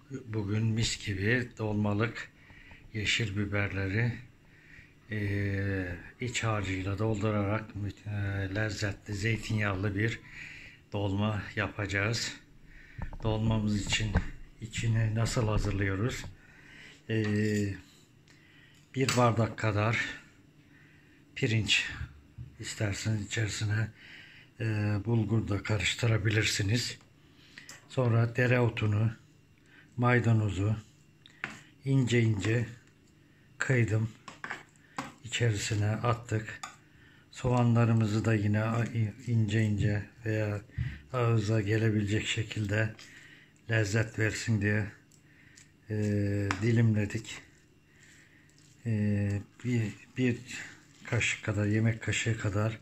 Bugün mis gibi dolmalık yeşil biberleri iç harcıyla doldurarak lezzetli zeytinyağlı bir dolma yapacağız. Dolmamız için içini nasıl hazırlıyoruz? Bir bardak kadar pirinç, isterseniz içerisine bulgur da karıştırabilirsiniz. Sonra dereotunu, maydanozu ince ince kıydım, içerisine attık. Soğanlarımızı da yine ince ince veya ağıza gelebilecek şekilde lezzet versin diye dilimledik. Bir kaşık kadar, yemek kaşığı kadar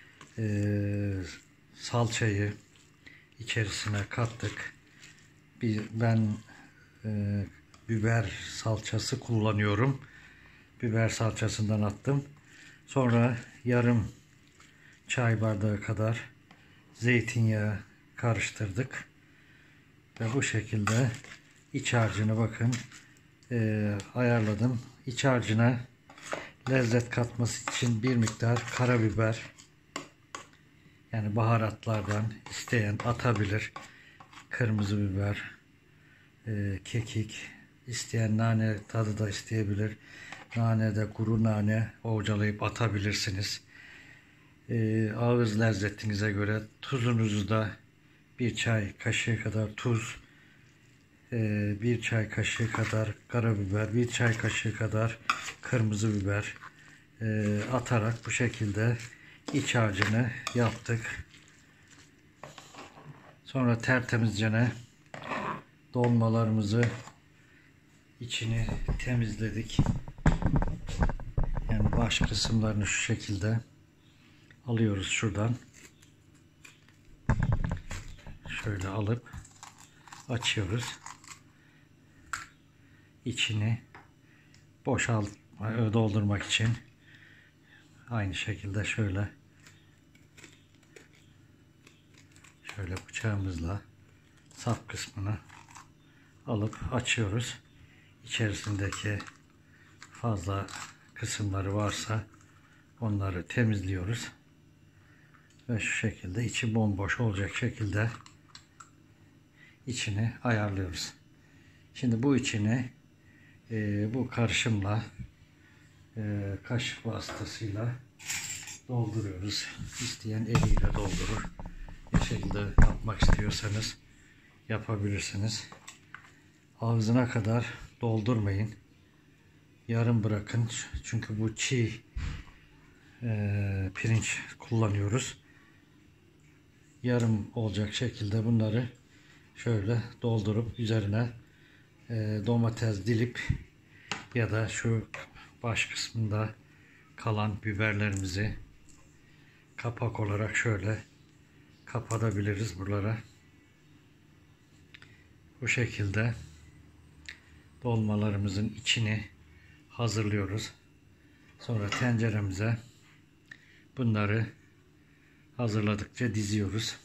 salçayı içerisine kattık. Ben biber salçası kullanıyorum. Biber salçasından attım. Sonra yarım çay bardağı kadar zeytinyağı karıştırdık. Ve bu şekilde iç harcını bakın ayarladım. İç harcına lezzet katması için bir miktar karabiber, yani baharatlardan isteyen atabilir. Kırmızı biber, kekik, isteyen nane tadı da isteyebilir. Nane de kuru nane ovcalayıp atabilirsiniz. Ağız lezzetinize göre tuzunuzu da bir çay kaşığı kadar tuz, bir çay kaşığı kadar karabiber, bir çay kaşığı kadar kırmızı biber atarak bu şekilde iç harcını yaptık. Sonra tertemizce dolmalarımızı içini temizledik. Yani baş kısımlarını şu şekilde alıyoruz şuradan. Şöyle alıp açıyoruz. İçini doldurmak için aynı şekilde şöyle bıçağımızla sap kısmını alıp açıyoruz. İçerisindeki fazla kısımları varsa onları temizliyoruz. Ve şu şekilde içi bomboş olacak şekilde içini ayarlıyoruz. Şimdi bu içini bu karışımla kaşık vasıtasıyla dolduruyoruz. İsteyen eliyle doldurur. Ne şekilde yapmak istiyorsanız yapabilirsiniz. Ağzına kadar doldurmayın. Yarım bırakın. Çünkü bu çiğ pirinç kullanıyoruz. Yarım olacak şekilde bunları şöyle doldurup üzerine domates dilip ya da şu baş kısmında kalan biberlerimizi kapak olarak şöyle kapatabiliriz buralara. Bu şekilde dolmalarımızın içini hazırlıyoruz. Sonra tenceremize bunları hazırladıkça diziyoruz.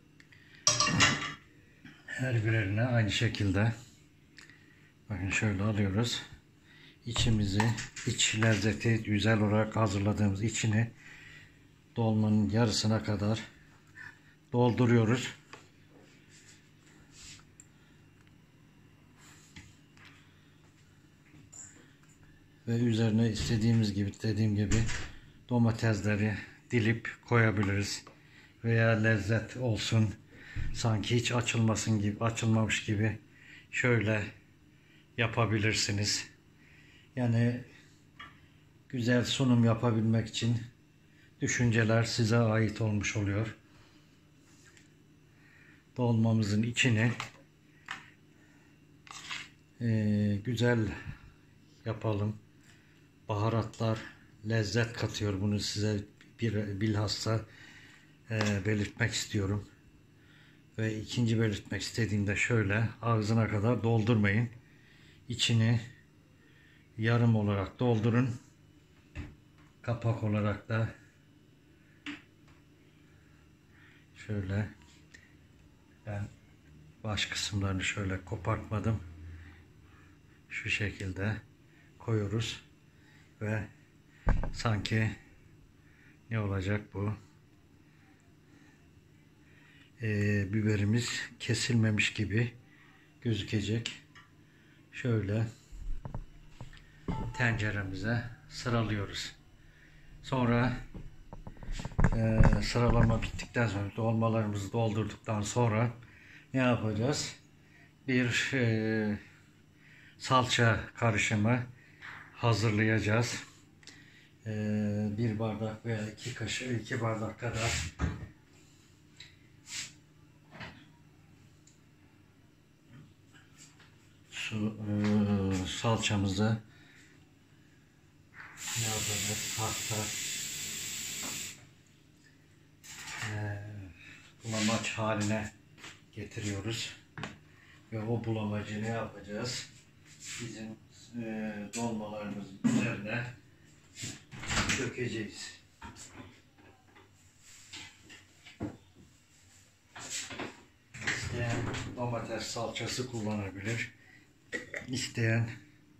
Her birine aynı şekilde bakın şöyle alıyoruz. İç lezzeti güzel olarak hazırladığımız içini dolmanın yarısına kadar dolduruyoruz. Ve üzerine istediğimiz gibi, dediğim gibi domatesleri dilip koyabiliriz. Veya lezzet olsun, sanki hiç açılmamış gibi şöyle yapabilirsiniz. Yani güzel sunum yapabilmek için düşünceler size ait olmuş oluyor. Dolmamızın içini güzel yapalım. Baharatlar lezzet katıyor. Bunu size bilhassa belirtmek istiyorum. Ve ikinci belirtmek istediğimde şöyle ağzına kadar doldurmayın. İçini yarım olarak doldurun. Kapak olarak da şöyle ben baş kısımlarını şöyle kopartmadım. şu şekilde koyuyoruz ve sanki ne olacak bu? Biberimiz kesilmemiş gibi gözükecek. Şöyle tenceremize sıralıyoruz. Sonra sıralama bittikten sonra, dolmalarımızı doldurduktan sonra ne yapacağız? Bir salça karışımı hazırlayacağız. Bir bardak veya 2 kaşık, 2 bardak kadar salçamızı ne yapacağız? Hatta bulamaç haline getiriyoruz ve o bulamacı ne yapacağız? Bizim dolmalarımızın üzerine dökeceğiz. İsteyen domates salçası kullanabilir. İsteyen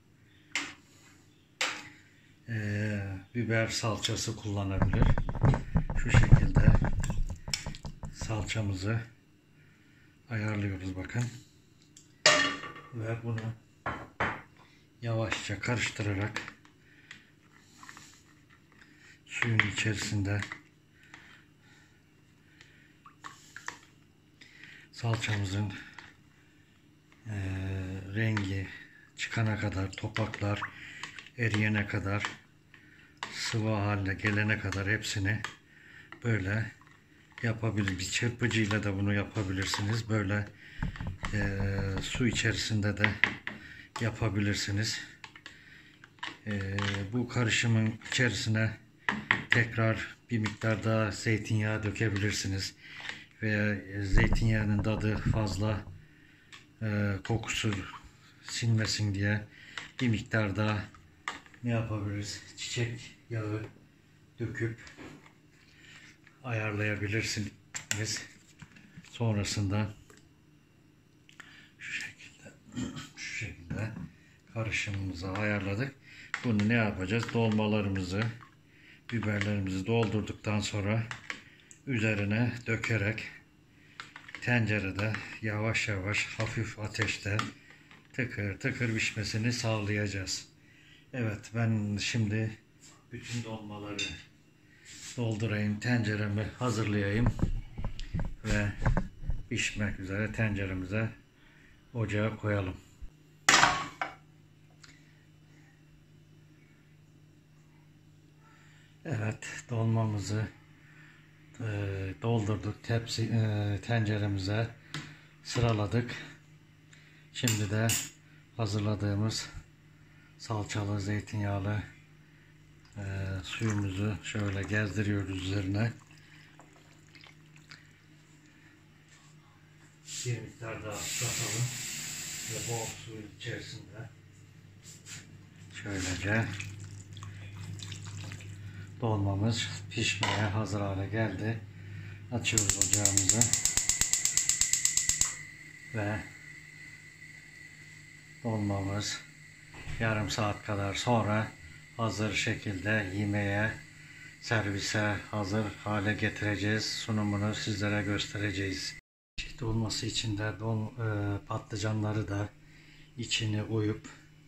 biber salçası kullanabilir. Şu şekilde salçamızı ayarlıyoruz bakın. Ve bunu yavaşça karıştırarak suyun içerisinde salçamızın rengi çıkana kadar, topaklar eriyene kadar, sıvı haline gelene kadar hepsini böyle yapabilir. Bir çırpıcıyla da bunu yapabilirsiniz. Böyle su içerisinde de yapabilirsiniz. Bu karışımın içerisine tekrar bir miktar daha zeytinyağı dökebilirsiniz. Veya zeytinyağının tadı fazla kokusu sinmesin diye bir miktar daha ne yapabiliriz? Çiçek yağı döküp ayarlayabilirsiniz. Sonrasında şu şekilde karışımımızı ayarladık. Bunu ne yapacağız? Dolmalarımızı, biberlerimizi doldurduktan sonra üzerine dökerek tencerede yavaş yavaş hafif ateşte tıkır tıkır pişmesini sağlayacağız. Evet, ben şimdi bütün dolmaları doldurayım, tenceremi hazırlayayım ve pişmek üzere tenceremize, ocağa koyalım. Evet, dolmamızı doldurduk, tenceremize sıraladık. Şimdi de hazırladığımız salçalı, zeytinyağlı suyumuzu şöyle gezdiriyoruz üzerine. Bir miktar daha ıslatalım ve bol suyun içerisinde şöylece dolmamız pişmeye hazır hale geldi. Açıyoruz ocağımızı ve dolmamız yarım saat kadar sonra hazır şekilde yemeğe, servise hazır hale getireceğiz. Sunumunu sizlere göstereceğiz. Dolması için de patlıcanları da içine oyup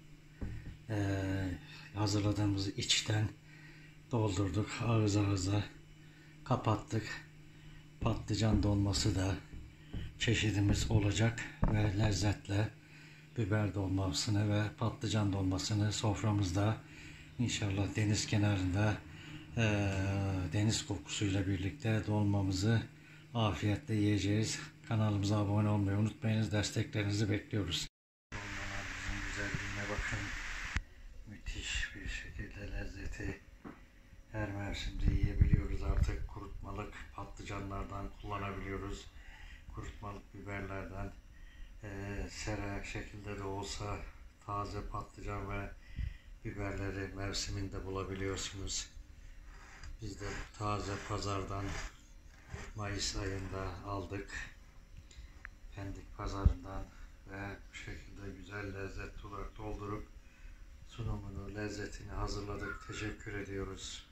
hazırladığımız içten doldurduk. Ağız ağıza kapattık. Patlıcan dolması da çeşidimiz olacak ve lezzetle biber dolmasını ve patlıcan dolmasını soframızda inşallah deniz kenarında deniz kokusuyla birlikte dolmamızı afiyetle yiyeceğiz. Kanalımıza abone olmayı unutmayınız. Desteklerinizi bekliyoruz. Dolmalarımızın güzelliğine bakın. Müthiş bir şekilde lezzeti her mevsimde yiyebiliyoruz artık. Kurutmalık patlıcanlardan kullanabiliyoruz. Kurutmalık biberlerden sera şekilde de olsa taze patlıcan ve biberleri mevsiminde bulabiliyorsunuz. Biz de taze pazardan Mayıs ayında aldık. Pendik pazarından ve bu şekilde güzel güzel lezzetli olarak doldurup sunumunu, lezzetini hazırladık. Teşekkür ediyoruz.